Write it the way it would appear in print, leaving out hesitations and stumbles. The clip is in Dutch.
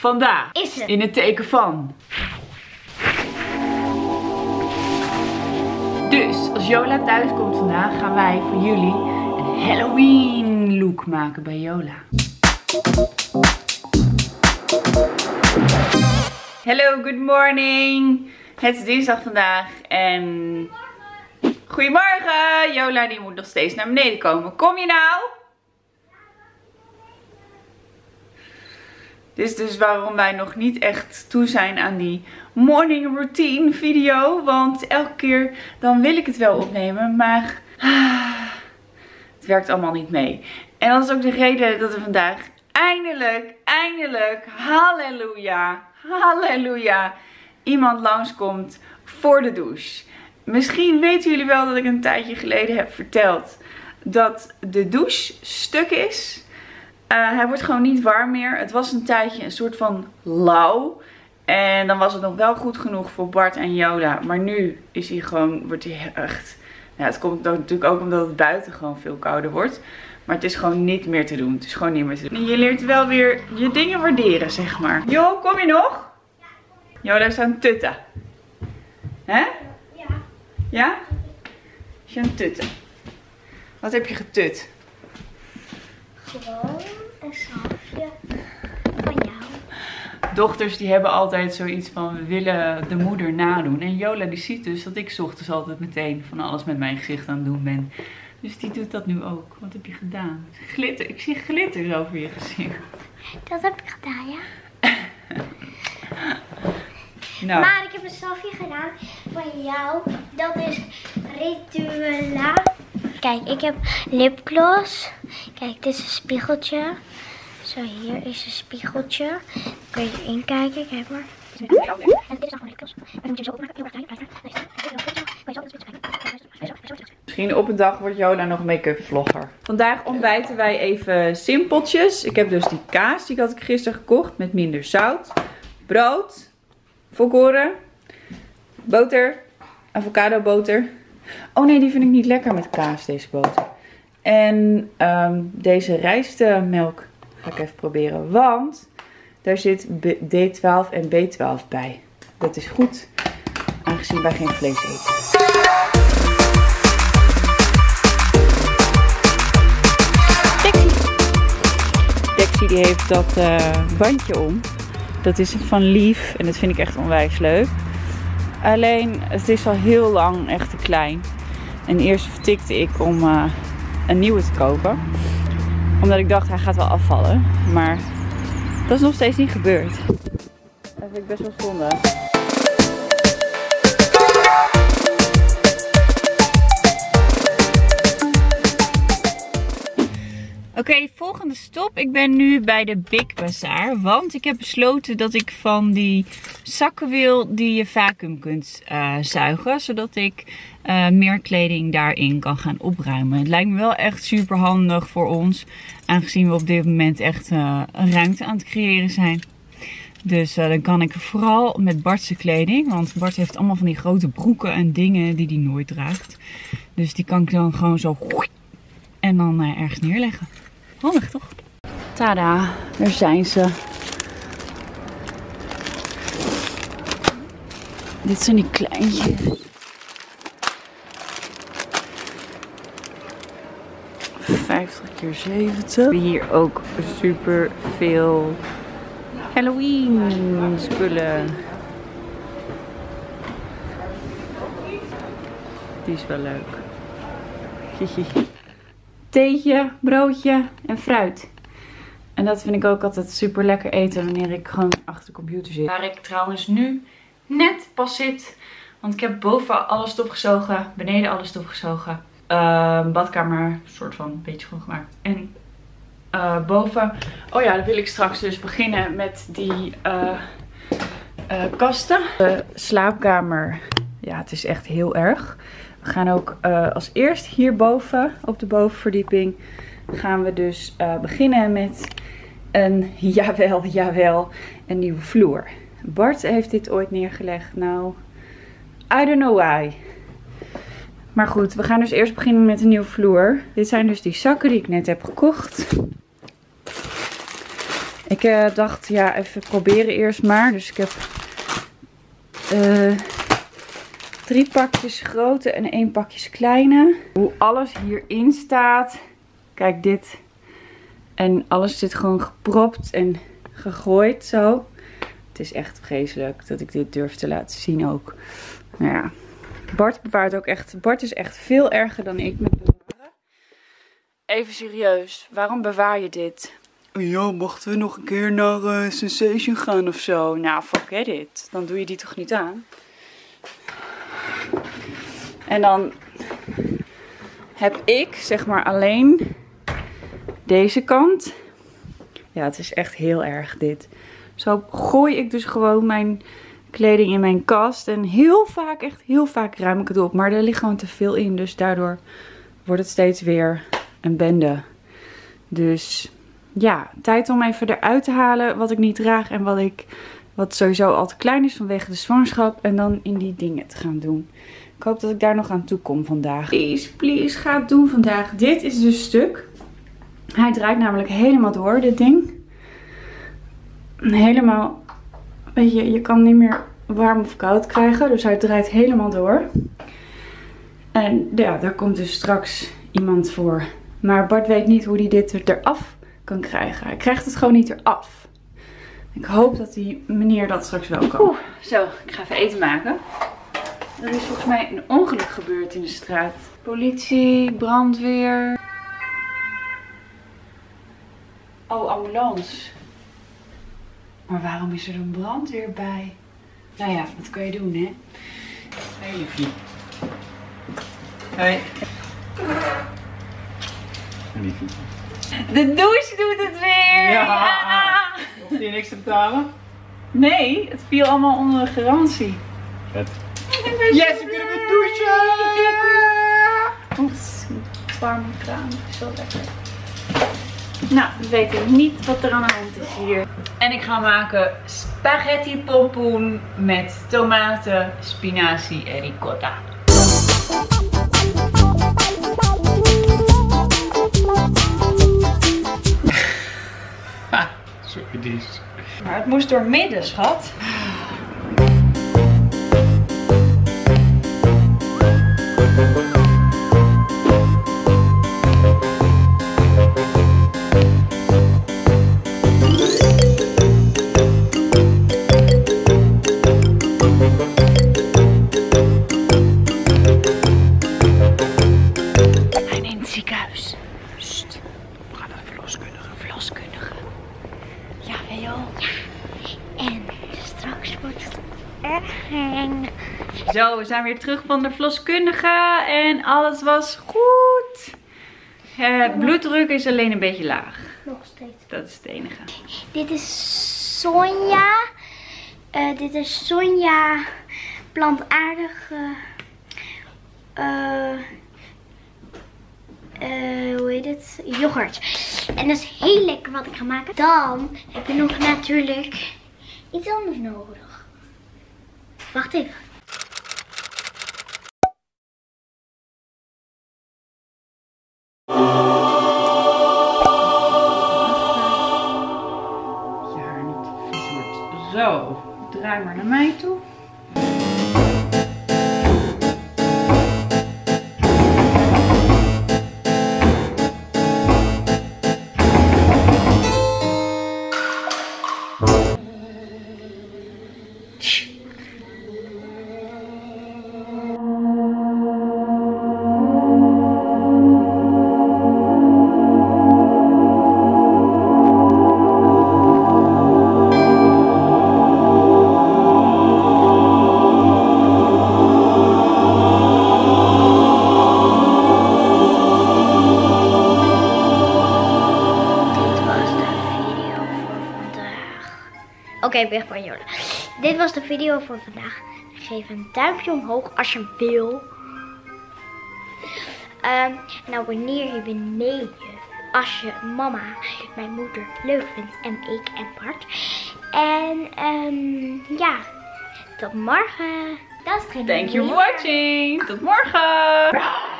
Vandaag is het in het teken van. Dus als Jola thuis komt vandaag, gaan wij voor jullie een Halloween look maken bij Jola. Hello, good morning. Het is dinsdag vandaag en goedemorgen. Jola die moet nog steeds naar beneden komen. Kom je nou? Dit is dus waarom wij nog niet echt toe zijn aan die morning routine video. Want elke keer dan wil ik het wel opnemen, maar het werkt allemaal niet mee. En dat is ook de reden dat er vandaag eindelijk, halleluja, iemand langskomt voor de douche. Misschien weten jullie wel dat ik een tijdje geleden heb verteld dat de douche stuk is. Hij wordt gewoon niet warm meer. Het was een tijdje een soort van lauw. En dan was het nog wel goed genoeg voor Bart en Jola. Maar nu is hij gewoon, wordt hij echt. Ja, het komt natuurlijk ook omdat het buiten gewoon veel kouder wordt. Maar het is gewoon niet meer te doen. Het is gewoon niet meer te doen. Je leert wel weer je dingen waarderen, zeg maar. Jo, kom je nog? Jola is aan het tutten. Hè? Ja. Ja? Is je aan het tutten? Wat heb je getut? Gewoon een salfje van jou. Dochters die hebben altijd zoiets van, we willen de moeder nadoen. En Jola die ziet dus dat ik 's ochtends altijd meteen van alles met mijn gezicht aan het doen ben. Dus die doet dat nu ook. Wat heb je gedaan? Glitter. Ik zie glitters over je gezicht. Dat heb ik gedaan, ja. Nou. Maar ik heb een salfje gedaan van jou. Dat is Rituela. Kijk, ik heb lipgloss. Kijk, dit is een spiegeltje. Zo, hier is een spiegeltje. Kun je erin kijken, kijk maar. En dit is nog een lipgloss. En dan moet je zo opmaken. Misschien op een dag wordt Jola nog make-up vlogger. Vandaag ontbijten wij even simpeltjes. Ik heb dus die kaas, die had ik gisteren gekocht met minder zout. Brood, volkoren, boter, avocado boter. Oh nee, die vind ik niet lekker met kaas, deze boter. En deze rijstmelk ga ik even proberen, want daar zit D12 en B12 bij. Dat is goed, aangezien wij geen vlees eten. Dexie die heeft dat bandje om. Dat is van Lief en dat vind ik echt onwijs leuk. Alleen, het is al heel lang echt te klein. En eerst vertikte ik om een nieuwe te kopen. Omdat ik dacht, hij gaat wel afvallen. Maar dat is nog steeds niet gebeurd. Dat vind ik best wel zonde. Oké, volgende stop. Ik ben nu bij de Big Bazaar. Want ik heb besloten dat ik van die zakken wil die je vacuüm kunt zuigen. Zodat ik meer kleding daarin kan gaan opruimen. Het lijkt me wel echt super handig voor ons. Aangezien we op dit moment echt een ruimte aan het creëren zijn. Dus dan kan ik vooral met Bart's kleding. Want Bart heeft allemaal van die grote broeken en dingen die hij nooit draagt. Dus die kan ik dan gewoon zo en dan ergens neerleggen. Handig toch? Tada, daar zijn ze. Dit zijn die kleintjes. 50 keer 70. We hebben hier ook super veel Halloween spullen. Die is wel leuk. Theetje, broodje en fruit. En dat vind ik ook altijd super lekker eten wanneer ik gewoon achter de computer zit. Waar ik trouwens nu net pas zit. Want ik heb boven alles stofgezogen, beneden alles stofgezogen. Badkamer soort van een beetje schoongemaakt. En boven, oh ja, dan wil ik straks dus beginnen met die kasten. De slaapkamer, ja, het is echt heel erg. We gaan ook als eerst hierboven, op de bovenverdieping, gaan we dus beginnen met een, jawel, een nieuwe vloer. Bart heeft dit ooit neergelegd. Nou, I don't know why. Maar goed, we gaan dus eerst beginnen met een nieuwe vloer. Dit zijn dus die zakken die ik net heb gekocht. Ik dacht, ja, even proberen eerst maar. Dus ik heb 3 pakjes grote en 1 pakjes kleine. Hoe alles hierin staat. Kijk dit. En alles zit gewoon gepropt en gegooid zo. Het is echt vreselijk dat ik dit durf te laten zien ook. Nou ja, Bart bewaart ook echt. Bart is echt veel erger dan ik met bewaren. Even serieus, waarom bewaar je dit? Ja, mochten we nog een keer naar Sensation gaan of zo? Nou, forget it. Dan doe je die toch niet aan? En dan heb ik, zeg maar, alleen deze kant. Ja, het is echt heel erg dit. Zo gooi ik dus gewoon mijn kleding in mijn kast. En heel vaak, echt heel vaak ruim ik het op. Maar er ligt gewoon te veel in. Dus daardoor wordt het steeds weer een bende. Dus ja, tijd om even eruit te halen wat ik niet draag. En wat sowieso al te klein is vanwege de zwangerschap. En dan in die dingen te gaan doen. Ik hoop dat ik daar nog aan toe kom vandaag. Please, please, ga het doen vandaag. Dit is dus stuk. Hij draait namelijk helemaal door, dit ding. Helemaal, weet je kan niet meer warm of koud krijgen. Dus hij draait helemaal door. En ja, daar komt dus straks iemand voor. Maar Bart weet niet hoe hij dit eraf kan krijgen. Hij krijgt het gewoon niet eraf. Ik hoop dat die meneer dat straks wel kan. Zo, ik ga even eten maken. Er is volgens mij een ongeluk gebeurd in de straat. Politie, brandweer. Oh, ambulance. Maar waarom is er een brandweer bij? Nou ja, wat kan je doen, hè? Hey, liefje. Hoi. Liefje. De douche doet het weer! Ja! Hoef je niks te betalen? Nee, het viel allemaal onder de garantie. Vet. Yes, we kunnen weer douchen! Oeh, warme kraan. Zo lekker. Nou, we weten niet wat er aan de hand is hier. En ik ga maken spaghetti pompoen met tomaten, spinazie en ricotta. Ha, sorry dies. Maar het moest door midden, schat. Zo, we zijn weer terug van de verloskundige en alles was goed. Het bloeddruk is alleen een beetje laag. Nog steeds. Dat is het enige. Dit is Sonja. Dit is Sonja plantaardige. Hoe heet het? Yoghurt. En dat is heel lekker wat ik ga maken. Dan heb je nog natuurlijk iets anders nodig. Wacht even. Je haar niet vies wordt. Zo, draai maar naar mij toe. Oké, weg van Jola. Dit was de video voor vandaag. Geef een duimpje omhoog als je wil. En abonneer je beneden als je mama, mijn moeder, leuk vindt. En ik en Bart. En ja, tot morgen. Dat is het. Thank you for watching. Tot morgen.